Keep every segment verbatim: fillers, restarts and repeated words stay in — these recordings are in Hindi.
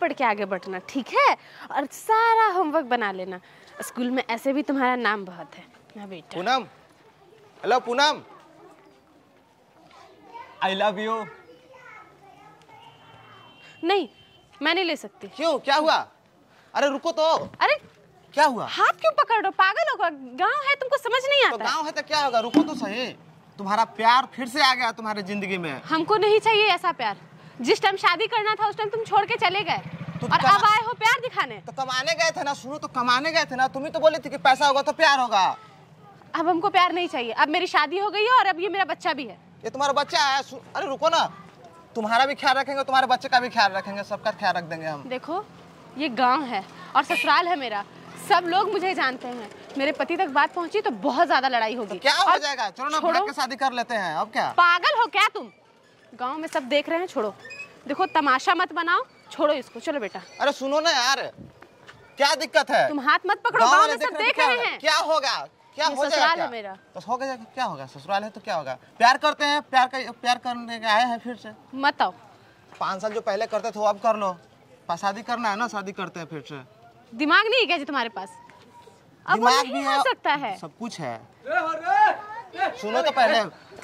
पढ़ के आगे बढ़ना, ठीक है? और सारा होमवर्क बना लेना। स्कूल में ऐसे भी तुम्हारा नाम बहुत है ना बेटा। Poonam, hello Poonam, I love you. नहीं, मैं नहीं ले सकती। क्यों, क्या हुआ? अरे रुको तो। अरे क्या हुआ? हाथ क्यों पकड़ रहे हो? पागल होगा, गांव है, तुमको समझ नहीं आता। तो गांव है तो क्या होगा, रुको तो सही। तुम्हारा प्यार फिर से आ गया तुम्हारे जिंदगी में। हमको नहीं चाहिए ऐसा प्यार। जिस टाइम शादी करना था उस टाइम तुम छोड़ के चले गए तो और अब आए हो प्यार दिखाने। तो कमाने गए थे ना, सुनो तो कमाने गए थे ना, तुम ही तो बोली थी कि पैसा होगा तो प्यार होगा। अब हमको प्यार नहीं चाहिए, अब मेरी शादी हो गई है और अब ये मेरा बच्चा भी है। ये तुम्हारा बच्चा है। अरे रुको ना, तुम्हारा भी ख्याल रखेंगे, तुम्हारे बच्चे का भी ख्याल रखेंगे, सबका ख्याल रख देंगे हम। देखो ये गांव है और ससुराल है मेरा, सब लोग मुझे जानते हैं। मेरे पति तक बात पहुंची तो बहुत ज्यादा लड़ाई होगी। तो क्या हो जाएगा, चलो ना भाग के शादी कर लेते हैं। अब क्या पागल हो क्या तुम? गांव में सब देख रहे हैं, छोड़ो। देखो तमाशा मत बनाओ, छोड़ो इसको, चलो बेटा। अरे सुनो ना यार, क्या दिक्कत है? तुम हाथ मत पकड़ो, गांव में सब देख रहे हैं। क्या होगा, क्या हो जाएगा? ससुराल है मेरा। तो हो गया, क्या होगा? ससुराल है तो क्या होगा? प्यार करते हैं, प्यार का प्यार करने आए हैं फिर से। मत आओ। पाँच साल जो पहले करते थे वो अब कर लो। शादी करना है ना, शादी करते हैं फिर से। दिमाग नहीं है क्या जी तुम्हारे पास? अब दिमाग नहीं भी हो है, सकता है। सब कुछ है। सुनो तो पहले।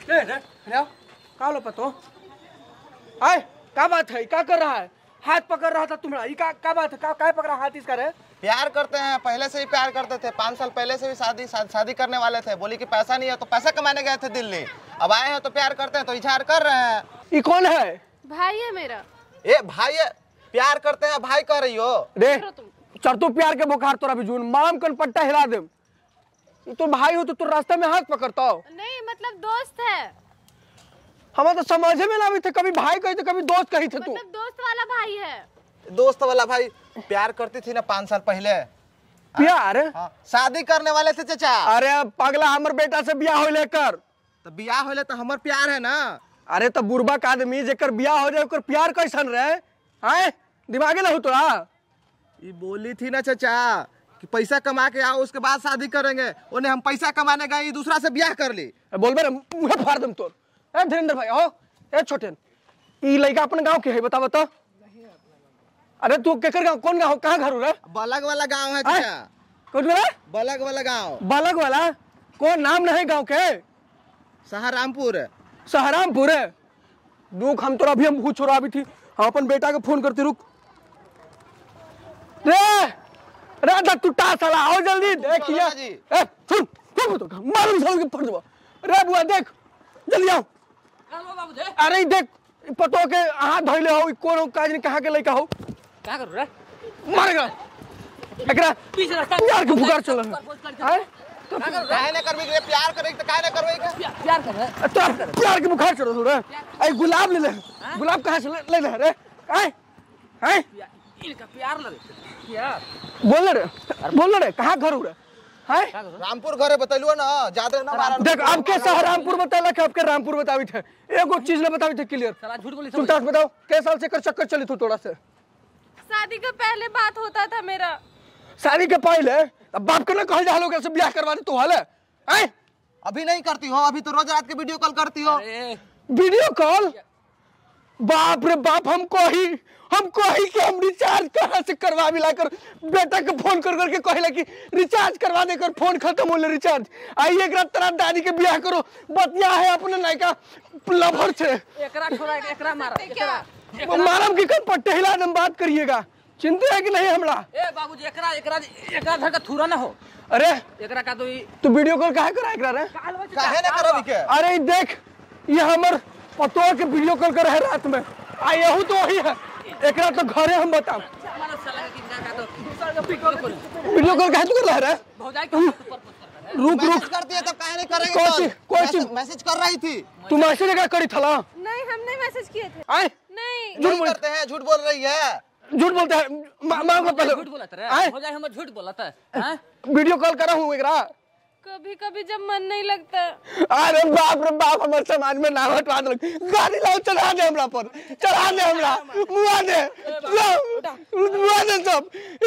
का लो पतो? आए क्या बात है? क्या कर रहा है? हाथ पकड़ रहा था तुम्हारा, ये का क्या बात है? का काय पकड़ा हाथ इसका रे? प्यार करते हैं, पहले से ही प्यार करते थे। पाँच साल पहले से भी शादी शादी करने वाले थे। बोली कि पैसा नहीं है तो पैसा कमाने गए थे दिल्ली। अब आए हैं तो प्यार करते हैं तो इजहार कर रहे हैं। ये कौन है? भाई है मेरा। ए भाई है, प्यार करते हैं भाई कह रही हो? रे चढ़ तो प्यार के बुखार तोरा भी जून माम कन पट्टा हिला दे। तो भाई हो तो तू रास्ते में हाथ पकड़ता हो? नहीं मतलब दोस्त है। हमें तो समझ में ना आवी थे, कभी भाई कही थे कभी दोस्त कही थे। तू मतलब दोस्त वाला भाई है। दोस्त वाला भाई। प्यार करती थी ना पाँच साल पहले। प्यार? हाँ, शादी करने वाले थे चाचा। अरे पगला, हमर बेटा से बियाह हो लेकर तो बियाह होले तो हमर प्यार है ना। अरे तो बुरबा का आदमी जेकर बियाह हो जाए ओकर प्यार कैसन रहे? हैं दिमागे ना हो तोरा? ये बोली थी ना चाचा कि पैसा कमा के आओ उसके बाद शादी करेंगे। उन्हें हम पैसा कमाने गए, दूसरा से ब्याह कर ली। बोलबे रे मुंह फाड़ दम तोर। ए धीरेन्द्र भाई हो, ए छोटेन, ई लड़का अपने गांव के है बता बता। अरे तू केकर गांव, कौन गांव, कहां घर हो रे? बलग वाला गांव है चाचा। कौन वाला? बलग वाला गांव। बलग वाला? कौन नाम नहीं गांव के? सहारामपुर। सहारामपुर है? दुख हम तोरा अभी हम कुछ छोड़ा भी थी। हम अपन बेटा के फोन करते, रुक रे रे तू टा साला आओ जल्दी देखिए। ए सुन सुन तो मालूम साल के फोन दबा। रे बुआ देख जल्दी आओ। अरे देख पतो के हाथ धइले हो, कौन काज ने कहां के लइका हो? क्या कर रे? मारेगा एकरा पीछे रास्ता यार के पुकार चल है। हैं तो काहे न करबे रे? प्यार करे तो काहे न करबे? प्यार कर रे? तो प्यार के बुखार चढ़ो रे। ए गुलाब ले ले, गुलाब कहां से ले ले रे? हैं हैं इनका प्यार लगे प्यार बोल रे, बोल रे कहां घर हो रे? हैं रामपुर घरे बतलुआ ना, ज्यादा ना मारा। देख अब के सहारामपुर बताला के अब के रामपुर बतावी थे। एगो चीज ने बतावी थे क्लियर। साला झूठ बोली। तुम तास बताओ के साल से कर चक्कर चली तू तोड़ा से? शादी के पहले बात होता था मेरा। शादी के पहले? अब बाप के ना कहल जा लोग से ब्याह करवा दे तू हाले? हैं अभी नहीं करती हो? अभी तो रोज रात के वीडियो कॉल करती हो। Video call? बाप रे बाप, हमको ही हमको ही कि हम रिचार्ज कहां से करवा भी लाकर बेटा के फोन कर करके कहला कि रिचार्ज करवा देकर फोन खत्म होले रिचार्ज। आई एक रात तेरा दादी के ब्याह करो, बतिया है अपने नायका लवर से। एकरा छोड़ा एकरा मारा एकरा मारम की कन पट्टे हिला दम बात करिएगा। चिंता है कि नहीं हमरा? ए बाबूजी एकरा एकरा एकरा धर का थूरा ना हो। अरे एकरा का तो तू वीडियो कॉल काहे करा एकरा रे? काहे न करबी के? अरे देख ये हमर पतो के वीडियो कॉल कर है रात में। आ यहू तो वही है। एकरा तो घरे हम बताओ। मारा साला के किनका का तो वीडियो कॉल काहे तू कर रहा है? भौजाई का ऊपर रुक रुक करती है तब काहे नहीं करेंगे? कोई चीज कोई चीज मैसेज कर रही थी। तू मैसेज क्या करी थला? नहीं हमने मैसेज किए थे। आए नहीं झूठ करते हैं, झूठ बोल रही है। झूठ बोलता है। मां को पहले झूठ बोला रे। भौजाई हम झूठ बोला था। हैं वीडियो कॉल करा हूं एकरा। कभी कभी जब मन नहीं लगता। अरे बाप रे बाप, हमारे समाज में नावट बात लग। गाड़ी लाओ चढ़ा दे हमरा पर, चढ़ा दे हमरा, मुआ दे मुआ दे सब।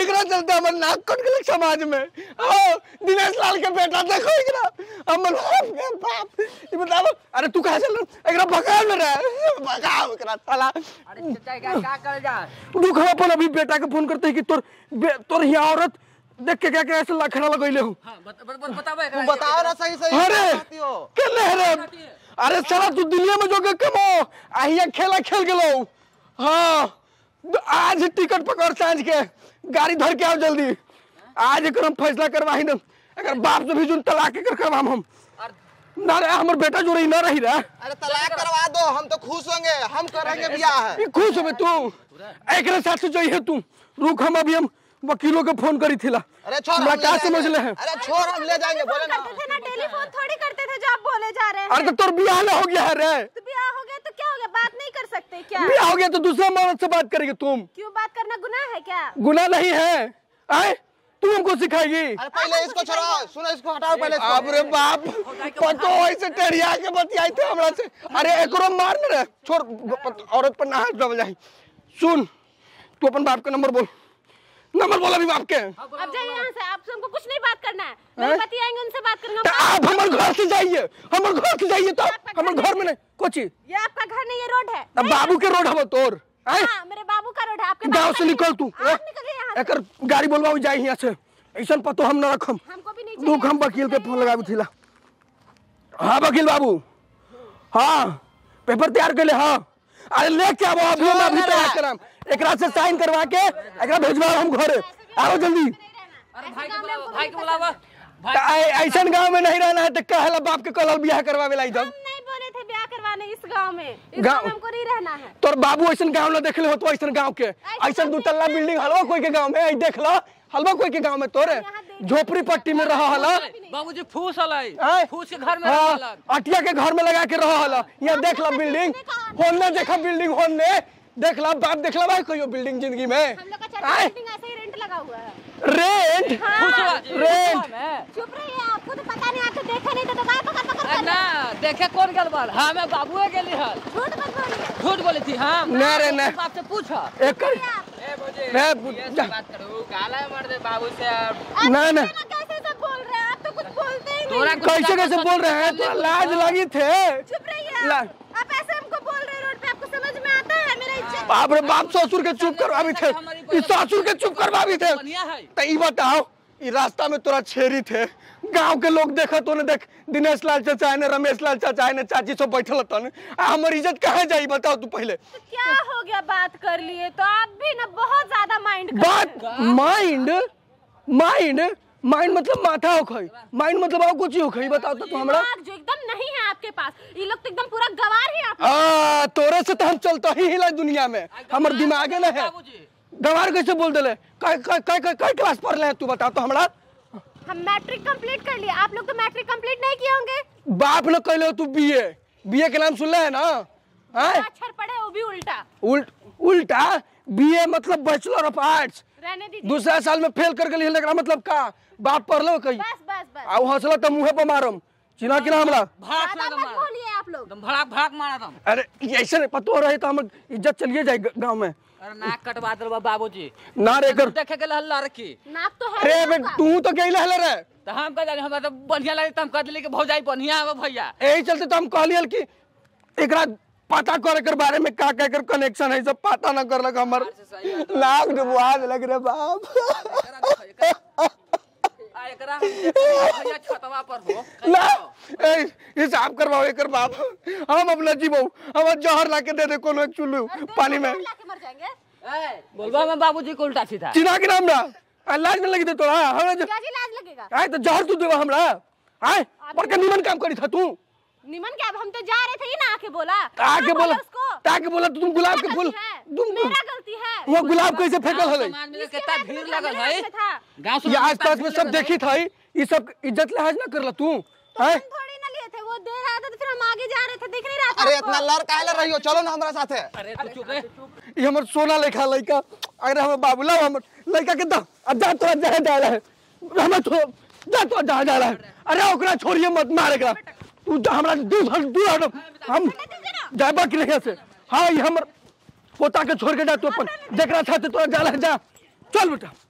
एकरा चलते हमर नाक कट गेल समाज में। ओ दिनेश लाल के बेटा देखो एकरा हमर बाप के बाप ई बताओ। अरे तू कहां चल एकरा भगाओ न रे, भगाओ एकरा साला। अरे चाचा क्या क्या कर जा रुक हम अपन अभी बेटा के फोन करते हैं कि तोर तोर यहाँ औरत देख के क्या क्या ऐसे लखड़ा लगैले हो। हां बताओ तुम बताओ ना सही सही अरे बताती हो। केले रे अरे साला तू दिल्ली में जो के कमो आहिया खेला खेल गेलो। हां आज टिकट पकड़ सांझ के गाड़ी धर के आओ जल्दी। आज एकर हम फैसला करवाही न अगर बाप से भी जुन तलाक के करवाम हम ना रे हमर बेटा जोड़ी ना रही रे। अरे तलाक करवा दो, हम तो खुश होंगे, हम करेंगे ब्याह। ये खुश हो तू एकरे साथ से जोई है तू। रुक हम अभी हम वकीलों को फोन करी थिला। अरे छोड़ मैं हम क्या ले समझ ले जाएंगे। अरे छोड़ हम ले जाएंगे बोले ना। करते थे ना, टेलीफोन थोड़ी करते थे जो आप बोले जा रहे हैं। अरे तो तोर बियाह ना हो गया है रे। तो ब्याह हो गया तो क्या हो गया, बात नहीं कर सकते क्या? बियाह हो गया तो दूसरा मर्द से बात करेगी तुम। क्यों बात करना गुनाह है क्या? गुनाह नहीं है आए तू हमको सिखाएगी। अरे पहले इसको छोड़ाओ, सुनो इसको हटाओ पहले इसको। अब रे बाप पतो ऐसे टेढ़िया के बतियाई थे हमरा से। अरे एकरो मार न रे छोड़ औरत पर ना हाथ दब जाए। सुन तू अपन बाप का नंबर बोल, नंबर बोल अभी बाप के। अब जाइए यहाँ से, आपसे हमको कुछ नहीं बात करना है। मेरे पति आएंगे उनसे बात करेंगे। तो आप हमारे घर से जाइए, हमारे घर से जाइए। तो हमारे घर में नहीं कोची ये आपका घर नहीं, ये रोड है। अब बाबू के रोड हवा तोर आए हाँ, मेरे बाबू का रोड है। आपके गाँव बाबू से का निकल नहीं तू है। आप निकलिए यहाँ से। एकर गाड़ी बोलवाऊ जाए यहाँ से। ऐसा पतो हम न रखम। हमको भी नहीं दुख हम वकील के फोन लगाबू थिला। हाँ वकील बाबू हाँ पेपर तैयार कर ले। हाँ अरे लेके आओ अभी हम अभी तैयार कराम एकरा से साइन करवा के एकरा भेजवाओ हम घर। आओ जल्दी। अरे भाई के बुलावा भाई के बुलावा ऐसा गांव में नहीं रहना है तो कहला बाप के कल बियाह करवावे लाई जब। हम नहीं बोले थे ब्याह करवाने इस गांव में। इस गाँव- गांव में हमको नहीं रहना है। तोर बाबू ऐसा गांव ना देखले हो तो ऐसा गांव के ऐसा दू तल्ला बिल्डिंग हलवा कोई के गांव में आई देख लो हलवा कोई के गांव में तोरे झोपड़ी पट्टी में रहा हला। बाबूजी फूस हलाई आए? फूस के घर में हाँ, रहलन। अटिया के घर में लगा के रहा हला। यहाँ देख ला बिल्डिंग होने देखा बिल्डिंग होने देख ला बाप देख ला भाई कोई बिल्डिंग जिंदगी में। हम लोग का चर्चा आए? बिल्डिंग ऐसे ही रेंट लगा हुआ है। रेंट फूसवा रेंट चुप रहिए, आपको तो पता नहीं, आपको देखा नहीं तो दबाए पकड़ पकड़ कर ना देखे कौन गल बाल। हाँ मैं बाबूए गेली हल झूठ मत बोलिए। झूठ बोली थी। हाँ नहीं रे नहीं बाप से पूछा एकर ए बोझे मैं ये जा- सब बात करो काला मर दे बाबू से। आप नहीं, नहीं। कैसे ना कैसे सब बोल रहे हैं, आप तो कुछ बोलते ही तोरा नहीं। कुछ कैसे ज्यादा कैसे बोल रहे हैं सोच- तो लाज लगी थे। चुप रहिए ला- आप। आप ऐसे हमको बोल रहे हैं रोड पे, आपको समझ में आता है मेरा इज्जत? बाप रे बाप ससुर के चुप करवा भी थे इस ससुर के चुप करवा भी थे। बढ़िया है। तो ई बताओ ई रास्ता में तोरा छेरी थे गांव के लोग देखा तो ने देख दिनेश लाल चाचा ने रमेश लाल चाचा ने चाची सब बैठल तन हमर इज्जत कहाँ जाई बताओ तू पहले। तो क्या हो गया, बात कर लिए तो आप भी ना बहुत ज्यादा माइंड कर बात माइंड माइंड माइंड मतलब माथा हो खई माइंड मतलब और कुछ हो खई बताओ तो तू हमरा। दिमाग जो एकदम नहीं है आपके पास, ये लोग तो एकदम पूरा गवार ही आप। आ तोरे से तो हम चलता ही हिला दुनिया में हमर दिमाग है ना है बाबूजी गवार कैसे बोल देले काय काय काय काय क्लास पढ़ ले तू बता तो हमरा। हम मैट्रिक कंप्लीट कर लिए, आप लोग तो मैट्रिक कंप्लीट नहीं किए होंगे। बाप ने कहले हो तू बीए बीए के नाम सुन ले है ना हैं अक्षर पढ़े वो भी उल्टा। उल्ट उल्टा बीए मतलब बैचलर ऑफ आर्ट्स रहने दीजिए। दूसरा साल में फेल कर गेली एकरा मतलब का बाप पढ़लो कही बस बस बस आ हौसला तो मुंह पे मारम चिना कि ना हमरा। भाग ज्यादा से मत बोलिए आप लोग। दम भड़ाक भड़ाक मारा दम। अरे ऐसे नहीं पतो रहे तो हम इज्जत चलिए जाए गांव में। अरे नाक कटवा दल बाबूजी ना रे कर देखे के हल्ला रखी। नाक तो है अरे ही बे आपका। तू तो गइल हले रे तो हम कह जाने हमरा तो बढ़िया लगे तो हम कह दिली कि भौजाई बढ़िया है भैया। यही चलते तो हम कहलिए कि एकरा पता करे कर बारे में का का कर कनेक्शन है सब पता ना करलक हमर नाक डुबवा देलक रे बाप। आ एकरा हम भैया छतवा पर हो ना ए हिसाब करवाओ एकर बाप हम अपना जीवो हम जहर ला के दे दे कोनो एक चुल्लू पानी में लाके मर जाएंगे। ए बोलबा में बाबूजी को उल्टा सीधा। चिना के नाम ना लाज में लगी दे तोरा हमरा जो क्या जी लाज लगेगा? आए तो जहर तू देवा हमरा आए पर का निमन काम करी था तू निमन क्या, अब हम तो जा रहे थे, ये ना आके बोला। आके हाँ, बोला उसको। ताके बोला तुम गुलाब के मेरा फूल गलती है, तुम मेरा गलती है। वो गुलाब कैसे फेंकल हले समाज में इसके कितना हाथ में भीड़ था, लगल मेरे है हाथ में था। गांव ये समाज आस पास में सब देखी था ये सब इज्जत लिहाज ना करला तू तो हैं हम थोड़ी ना लिए थे, वो दे रहा था तो फिर हम आगे जा रहे थे, दिख नहीं रहा था अरे आपको? इतना लड़ काहे रही हो, चलो ना हमारा साथे। अरे तू चुप रे। ये हमर सोना लेखा लइका अरे हमर बाबूला हमर लइका के दा अब जा तो जा डाला है हमर तो जा तो जा डाला है। अरे ओकरा छोड़िए मत मार एकरा तू जा हमरा दूर हट दूर हट हम जाबा कि नहीं से। हाँ ये हमर पोता के छोड़ के जा तू अपन जेकरा साथे तोरा जाला है जा चल बेटा।